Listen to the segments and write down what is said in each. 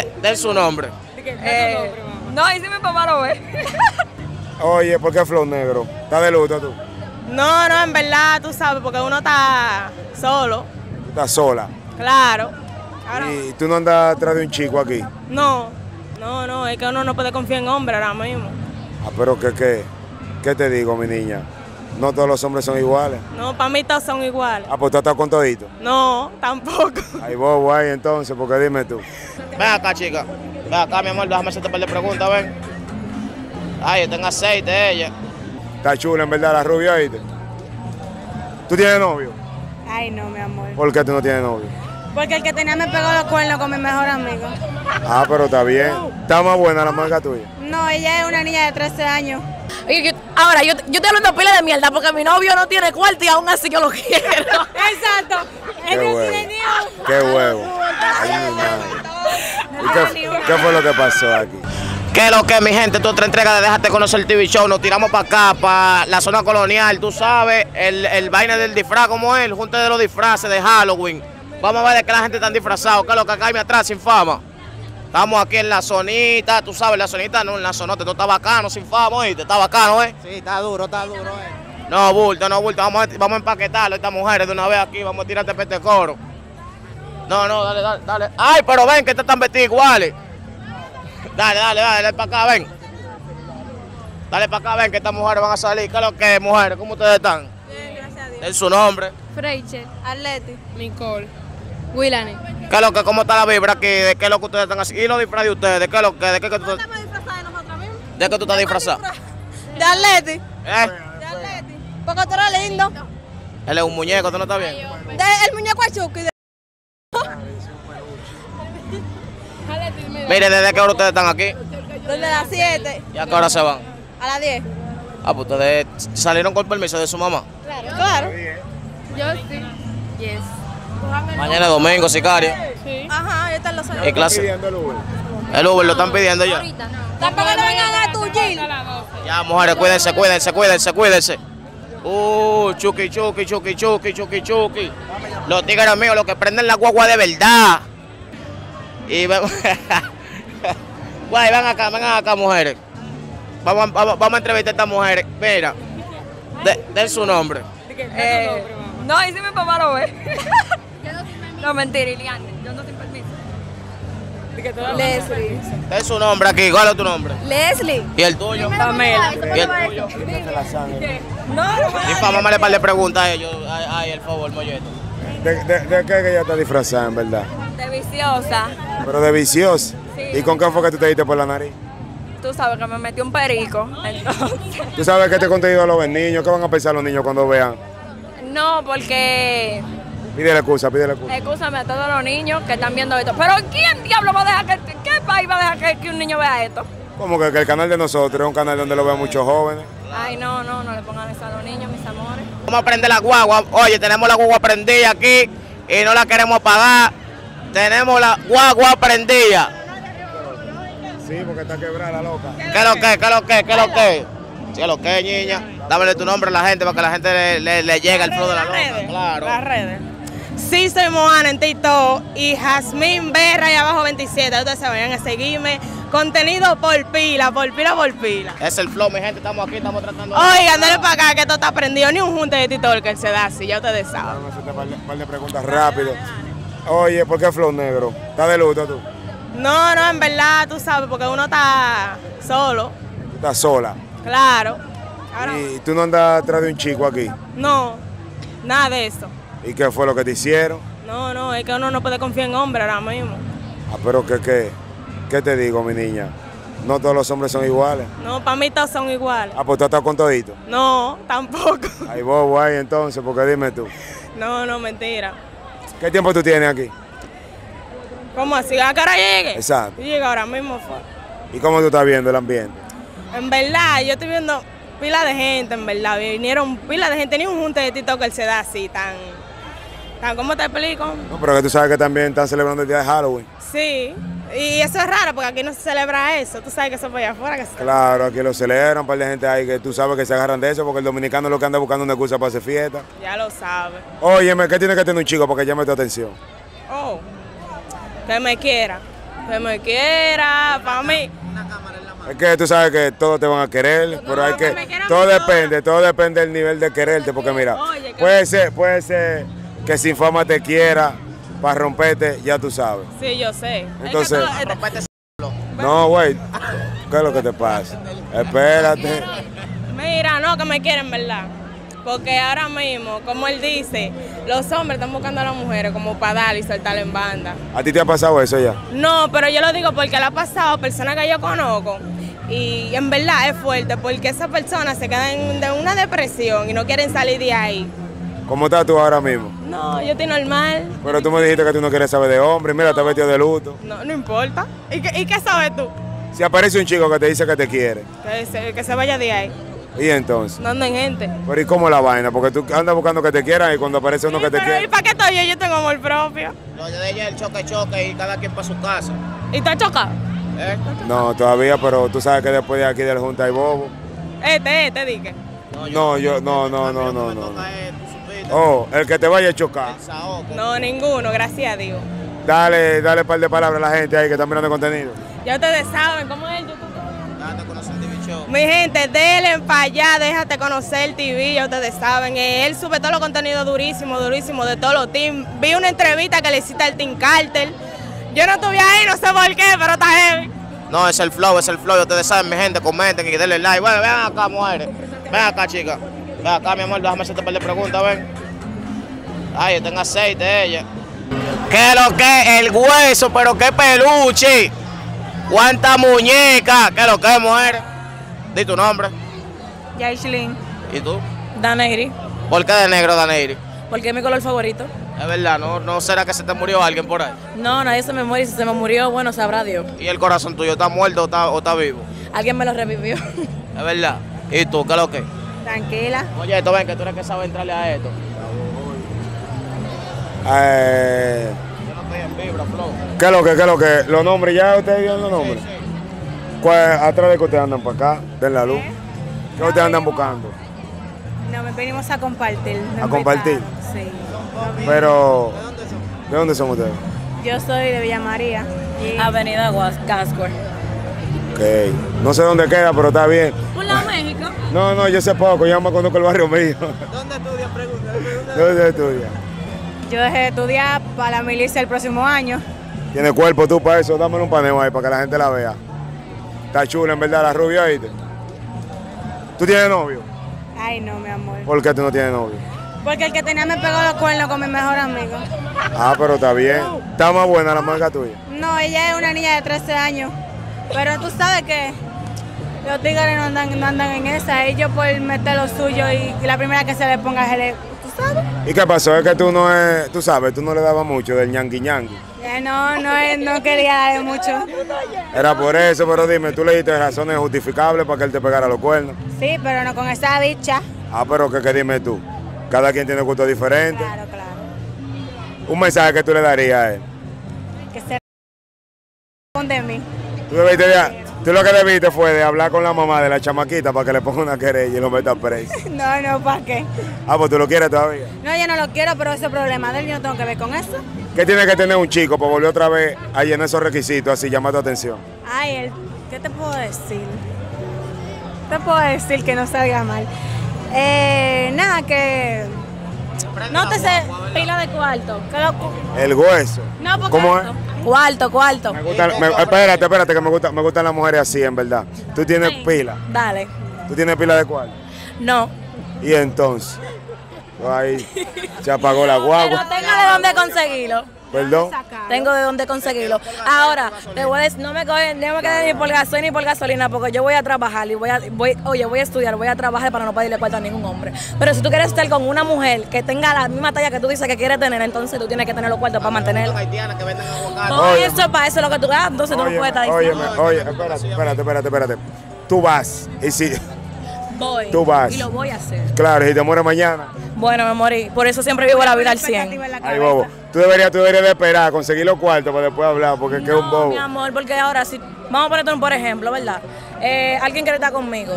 Den su nombre. No, y si mi papá lo ve. Oye, ¿por qué Flow Negro? ¿Estás de luto tú? No, no, en verdad, tú sabes, porque uno está solo. ¿Tú estás sola? Claro. Ahora, ¿Y tú no andas atrás de un chico aquí? no, es que uno no puede confiar en hombre ahora mismo. Ah, pero ¿qué te digo, mi niña? No todos los hombres son iguales. No, para mí todos son iguales. Ah, pues tú estás con todito. No, tampoco. Ahí bobo ahí entonces, porque dime tú. Ven acá, chica. Ven acá, mi amor, déjame hacerte un par de preguntas, ven. Ay, yo tengo aceite ella. Está chula en verdad la rubia, ¿oíste? ¿Tú tienes novio? Ay, no, mi amor. ¿Por qué tú no tienes novio? Porque el que tenía me pegó los cuernos con mi mejor amigo. Ah, pero está bien. Está más buena la marca tuya. No, ella es una niña de 13 años. Ahora, yo estoy hablando pila de mierda porque mi novio no tiene cuarto y aún así yo lo quiero. Exacto. Qué Él no huevo. tiene ni un... Qué huevo. Ay, mi madre. ¿Y qué fue lo que pasó aquí? ¿Qué es lo que, mi gente? Tu otra entrega de Déjate Conocer el TV Show. Nos tiramos para acá, para la zona colonial. Tú sabes, el vaina del disfraz, como es, el junte de los disfraces de Halloween. Vamos a ver de qué la gente está disfrazada. ¿Qué es lo que acá hay atrás sin fama? Estamos aquí en la zonita, tú sabes, la zonita, no, en la zonota, esto está bacano, sin fama, ¿oíste? Está bacano, ¿eh? Sí, está duro, No, bulto, vamos a empaquetarlo, estas mujeres de una vez aquí, vamos a tirarte peste coro. No, dale. Ay, pero ven, que estas están vestidas iguales. Dale para acá, ven. Dale para acá, ven, que estas mujeres van a salir. ¿Qué es lo que es, mujeres? ¿Cómo ustedes están? Bien, gracias a Dios. Den su nombre. Freicher, Atleti, Nicole. Willane. ¿Qué es lo que, cómo está la vibra aquí? ¿De qué es lo que ustedes están haciendo? ¿Y los disfraces de ustedes? ¿Qué es lo que, de qué que tú, Estamos disfrazadas de nosotros mismos. de qué tú estás disfrazado? De Atleti. ¿Eh? De Atleti. Porque tú eres lindo. Él es un muñeco, ¿tú no estás bien? El muñeco es Chucky. Mire, ¿desde qué hora ustedes están aquí? Desde las 7 ¿Y a qué hora se van? a las 10. Ah, pues ustedes salieron con permiso de su mamá. Claro. Yo sí. Yes. Mañana es domingo, sicario. Ajá, ahí están los ¿Y años. clase? Pidiendo el Uber. El Uber lo están pidiendo ya. Tampoco no vengan a dar tu Gil. Ya, mujeres, cuídense. Chucky. Los tigres míos, los que prenden la guagua de verdad. Y Guay, ven acá, mujeres. Vamos a entrevistar a estas mujeres. Mira, den su nombre. No, y si mi papá lo ve. No, mentira, Iliane. Yo no sin permiso. Leslie. Den su nombre aquí. ¿Cuál es tu nombre? Leslie. ¿Y el tuyo? Pamela. ¿Y el tuyo? No, Y para mamá le par de preguntas a ellos. Ay, el favor, molleto. ¿De qué que ella está disfrazada, en verdad? de viciosa. Pero de viciosa. Sí. ¿Y con qué fue que tú te diste por la nariz? Tú sabes que me metió un perico. Entonces. ¿Tú sabes que este contenido lo ven niños? ¿Qué van a pensar los niños cuando vean? No, porque. Pídele excusa. Escúchame a todos los niños que están viendo esto. Pero ¿quién diablo va a dejar que. ¿Qué país va a dejar que un niño vea esto? Como que el canal de nosotros es un canal donde lo ven muchos jóvenes. Ay, no le pongan eso a los niños, mis amores. Vamos a prender la guagua. Oye, tenemos la guagua prendida aquí y no la queremos pagar. Tenemos la guagua prendida. Sí, porque está quebrada la loca. ¿Qué es lo que? ¿Qué es lo que, niña? Dámele tu nombre a la gente para que la gente le llegue el flow de la loca. Claro. Las redes. Sí, soy Moana en TikTok y Jazmín Berra y abajo 27. Ustedes se vayan a seguirme. Contenido por pila. Es el flow, mi gente. Estamos aquí, estamos tratando. Oigan, dale para acá que esto está prendido. Ni un junte de TikTok que se da así, ya ustedes saben. Vamos a hacerte un par de preguntas rápido. Oye, ¿por qué Flow Negro? ¿Estás de luto tú? No, en verdad, tú sabes, porque uno está solo. ¿Tú estás sola? Claro. Ahora, ¿Y tú no andas atrás de un chico aquí? no, nada de eso. ¿Y qué fue lo que te hicieron? No, es que uno no puede confiar en hombre ahora mismo. Ah, pero ¿qué te digo, mi niña? No todos los hombres son iguales. No, para mí todos son iguales. Ah, pues tú estás con todito. No, tampoco. Ahí bobo ahí entonces, porque dime tú. No, mentira. ¿Qué tiempo tú tienes aquí? ¿Cómo así? ¿A qué hora llegue? Exacto. Llega ahora mismo. ¿Y cómo tú estás viendo el ambiente? En verdad, yo estoy viendo pila de gente, en verdad. Vinieron pila de gente, ni un junte de TikTok que se da así, tan ¿cómo te explico? No, pero que tú sabes que también están celebrando el día de Halloween. Sí, y eso es raro porque aquí no se celebra eso. Tú sabes que eso es para allá afuera. Que se... Claro, aquí lo celebran, un par de gente ahí que tú sabes que se agarran de eso porque el dominicano lo que anda buscando una excusa para hacer fiesta. Ya lo sabes. Óyeme, ¿qué tiene que tener un chico para que llame tu atención? Oh, que me quiera. Que me quiera, para mí. Es que tú sabes que todos te van a querer, pero hay que, todo depende del nivel de quererte, porque mira, Oye, puede ser que sin fama te quiera para romperte, ya tú sabes. Sí, yo sé. Entonces, Rompete ese no, güey, ¿qué es lo que te pasa? Espérate. Mira, no, que me quieren, ¿verdad? Porque ahora mismo, como él dice, los hombres están buscando a las mujeres como para darle y soltarle en banda. ¿A ti te ha pasado eso ya? No, pero yo lo digo porque le ha pasado a personas que yo conozco y en verdad es fuerte porque esas personas se quedan de una depresión y no quieren salir de ahí. ¿Cómo estás tú ahora mismo? No, yo estoy normal. Pero tú me dijiste que tú no quieres saber de hombre, mira, estás vestido de luto. No, no importa. ¿Y qué sabes tú? Si aparece un chico que te dice que te quiere, Que se vaya de ahí. ¿y entonces? No anden gente. Pero ¿y cómo la vaina? Porque tú andas buscando que te quieran y cuando aparece uno que te ¿Y quiere. para qué estoy yo? Yo tengo amor propio. Lo de ella es el choque y cada quien para su casa. ¿Y está chocado? ¿Eh? No, todavía, pero tú sabes que después de aquí del Junta hay bobo. Dije. No, yo, no. Oh, el que te vaya a chocar. No, ninguno, gracias a Dios. Dale un par de palabras a la gente ahí que está mirando contenido. Ya ustedes saben cómo es el YouTube. Date a conocer el TV Show. Mi gente, denle para allá, déjate conocer el TV, ya ustedes saben. Él sube todos los contenidos durísimos de todos los teams. Vi una entrevista que le hiciste al Team Carter. Yo no estuve ahí, no sé por qué, pero está heavy. No, es el flow. Ustedes saben, mi gente, comenten y denle like. Bueno, ven acá, mujeres. Ven acá, chica. Ven acá, mi amor, déjame hacerte un par de preguntas, ven. Ay, yo tengo aceite, ella. ¿Qué es lo que? El hueso, pero qué peluche. ¿Cuánta muñeca? ¿Qué es lo que, mujer? Di tu nombre. Yaishlin. ¿Y tú? Daneiri. ¿Por qué de negro, Daneiri? Porque es mi color favorito. Es verdad, ¿no será que se te murió alguien por ahí? No, nadie se me muere. Si se me murió, bueno, sabrá Dios. ¿Y el corazón tuyo está muerto o está vivo? Alguien me lo revivió. Es verdad. ¿Y tú, qué es lo que? Tranquila. Oye, esto ven, que tú eres que sabe entrarle a esto. Yo no estoy en vibra, flow. ¿Qué es lo que? ¿Los nombres ya ustedes vieron los nombres? Sí. ¿Cuál, atrás de que ustedes andan para acá? Den la luz. ¿Qué ustedes andan buscando? No, venimos a compartir. ¿A compartir? Sí. Pero, ¿de dónde son ustedes? Yo soy de Villa María. Avenida Gascor. Ok. No sé dónde queda, pero está bien. ¿Por la México? No, yo sé poco, yo me conozco el barrio mío. ¿Dónde estudias? Pregunta. ¿Dónde estudias? Yo dejé de estudiar para la milicia el próximo año. ¿Tienes cuerpo tú para eso? Dámelo un paneo ahí para que la gente la vea. Está chula en verdad la rubia, ¿viste? ¿Tú tienes novio? Ay, no, mi amor. ¿Por qué tú no tienes novio? Porque el que tenía me pegó los cuernos con mi mejor amigo. Ah, pero está bien. Está más buena la marca tuya. No, ella es una niña de 13 años. Pero tú sabes que los tigres no andan en esa. Ellos por meter lo suyo y la primera que se le ponga se le... ¿Tú sabes? ¿Y qué pasó? Es que tú no es, tú sabes, tú no le dabas mucho del ñangui ñangui. No quería darle mucho. Era por eso, pero dime, tú le diste razones justificables para que él te pegara los cuernos. Sí, pero no con esa dicha. Ah, pero ¿qué dime tú? Cada quien tiene gustos diferentes. Claro. Un mensaje que tú le darías a él. Que se de mí. Tú lo que debiste fue de hablar con la mamá de la chamaquita para que le ponga una querella y lo meta preso. No, ¿para qué? Ah, pues tú lo quieres todavía. No, yo no lo quiero, pero ese problema de él yo no tengo que ver con eso. ¿Qué tiene que tener un chico para volver otra vez a llenar esos requisitos así, llamar tu atención? Ay, ¿qué te puedo decir? Te puedo decir que no salga mal. Nada, que... No te sé, pila de cuarto. El hueso. No, porque ¿Cómo es? Cuarto. Me gusta, espérate, que me gustan las mujeres así, en verdad. ¿Tú tienes pila? Dale. ¿Tú tienes pila de cuarto? No. Y entonces, ahí se apagó la Pero guagua. tengo de dónde conseguirlo. Perdón. Tengo de dónde conseguirlo. Ahora, te voy a decir, no me quede ni por gasoil ni por gasolina, porque yo voy a trabajar y voy a estudiar, voy a trabajar para no pedirle cuarto a ningún hombre. Pero si tú quieres estar con una mujer que tenga la misma talla que tú dices que quieres tener, entonces tú tienes que tener los cuartos para mantenerla. Haitianas que venden aguacate. Oye. Eso, para eso es lo que tú hagas, entonces tú no puedes estar diciendo. Oye, espérate. Tú vas, y si, Voy. Tú vas. Y lo voy a hacer. claro, si te mueres mañana, Bueno, me morí. Por eso siempre vivo la vida al 100. ay, bobo. Tú deberías de esperar, conseguir los cuartos para después hablar, porque es que es un bobo. Mi amor, porque ahora, si vamos a ponerte un por ejemplo, ¿verdad? Alguien quiere estar conmigo.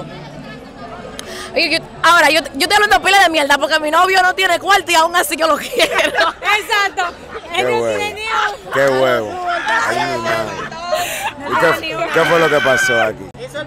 Ahora, yo estoy hablando pila de mierda porque mi novio no tiene cuarto y aún así yo lo quiero. Exacto. Qué huevo. Qué huevo. Ay, mi madre. ¿Qué fue lo que pasó aquí? Ese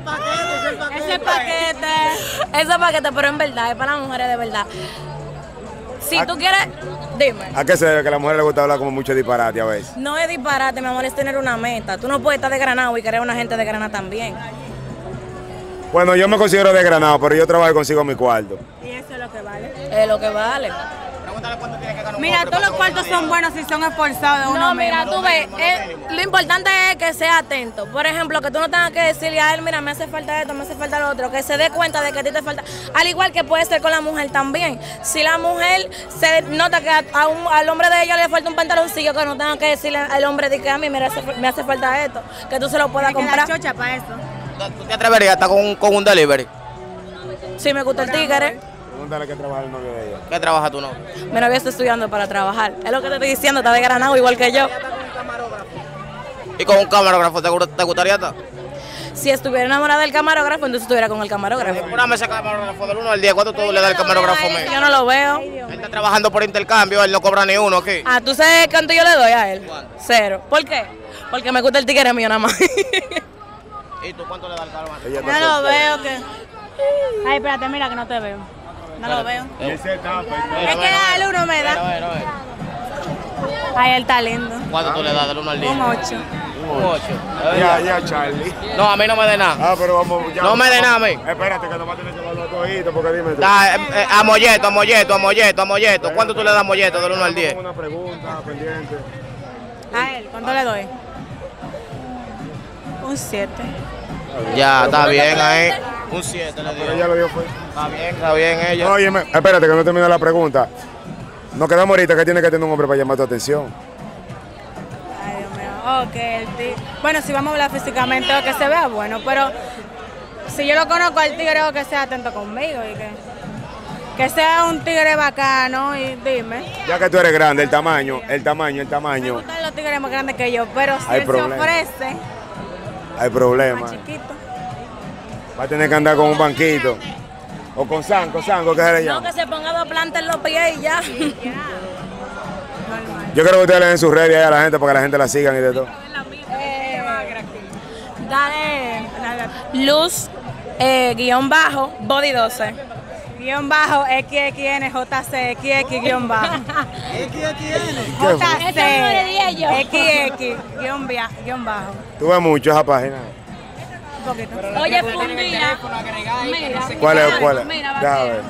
paquete, pero en verdad, es para las mujeres de verdad. Si tú quieres, dime. ¿A qué se debe que a la mujer le gusta hablar como mucho disparate a veces? No es disparate, mi amor, es tener una meta. Tú no puedes estar de Granado y querer una gente de Granada también. Bueno, yo me considero de Granado, pero yo trabajo y consigo mi cuarto. Y eso es lo que vale. Es lo que vale. Pregúntale cuánto tiene que ganar un Mira, hombre todos los para cuartos son buenos si son esforzados de uno No, mira, mismo. tú ves, lo importante es que sea atento. Por ejemplo, que tú no tengas que decirle a él, mira, me hace falta esto, me hace falta lo otro, que se dé cuenta de que a ti te falta. Al igual que puede ser con la mujer también. Si la mujer se nota que al hombre de ella le falta un pantaloncillo, que no tenga que decirle al hombre de que a mí me hace falta esto, que tú se lo puedas Hay que dar comprar. chocha para eso. ¿Tú te atreverías a estar con un delivery? Si me gusta el tigre, Pregúntale que trabaja el novio de ella. ¿Qué trabaja tu novio? mi novio está estudiando para trabajar. Es lo que te estoy diciendo, está de Granado igual que yo. ¿Y con un camarógrafo te gustaría estar? Si estuviera enamorada del camarógrafo, entonces estuviera con el camarógrafo. Apúrame ese camarógrafo del 1 al 10. ¿Cuánto tú le das al camarógrafo mío? Yo no lo veo. Él está trabajando por intercambio, él no cobra ni uno aquí. Ah, ¿tú sabes cuánto yo le doy a él? 0. ¿Por qué? Porque me gusta el tigre mío nada más. ¿Y tú cuánto le das al camarógrafo? Ella No lo veo que... Ay, espérate, mira que no te veo. No lo veo. Es que al uno me da. Ay, él está lindo. ¿Cuánto tú le das del 1 al 10? Un 8. Un 8. Ya, Charlie. No, a mí no me dé nada. Ah, pero vamos. Ya, No me dé nada a mí. Espérate, que nomás tienes que darlo a todito, porque dime tú. Da, a molleto. ¿Cuánto tú le das a molleto del 1 al 10? Una pregunta pendiente. A él, ¿cuánto le doy? Un 7. Ya, está bien ahí. Un 7 le Pero ella dio. lo dio fue. Está bien ella. Óyeme, espérate, que no termine la pregunta. Nos quedamos ahorita que tiene que tener un hombre para llamar tu atención. Ay, Dios mío. Ok, el tigre. Bueno, si vamos a hablar físicamente, o que se vea bueno, pero si yo lo conozco al tigre, o que sea atento conmigo y que sea un tigre bacano y dime. Ya que tú eres grande, el tamaño. Me gustan los tigres más grandes que yo, pero si Hay él problema. se ofrece Hay problema. más chiquito. Va a tener que andar con un banquito. O con Sanco, ¿qué se le No, llama? que se ponga 2 plantas en los pies y ya. Normal. Yo creo que ustedes le den sus redes ahí a la gente para que la gente la sigan y de todo. Dale luz, guión bajo, body 12. Guión bajo, XXNJC, XX, guión bajo. Guión bajo. Tú ves mucho esa página. Un poquito. Oye, fundía. Mira. ¿Cuál es? Mira, Déjame ver.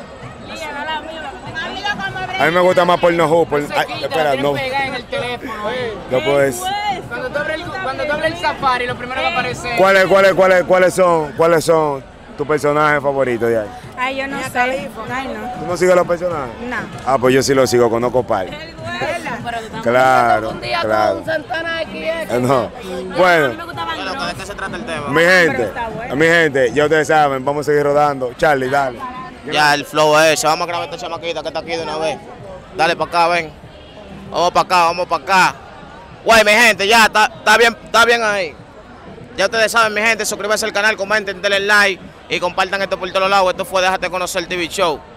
A mí me gusta más Pornhub. Espera, no. No puedes. Cuando tú abres el Safari, lo primero que aparece. ¿Cuáles son tus personajes favoritos de ahí? Ay, yo no sé. Ay, no. ¿Tú no sigues los personajes? No. Ah, pues yo sí los sigo, conozco par. Claro, claro. No. Bueno, Bueno, ¿de qué se trata el tema? mi gente, ya ustedes saben, vamos a seguir rodando. Charlie, dale. Ya, el flow es ese. Vamos a grabar esta chamaquita que está aquí de una vez. Dale para acá, ven. Vamos para acá. Güey, mi gente, ya, está bien ahí. Ya ustedes saben, mi gente, suscríbanse al canal, comenten, denle like y compartan esto por todos lados. Esto fue Déjate Conocer TV Show.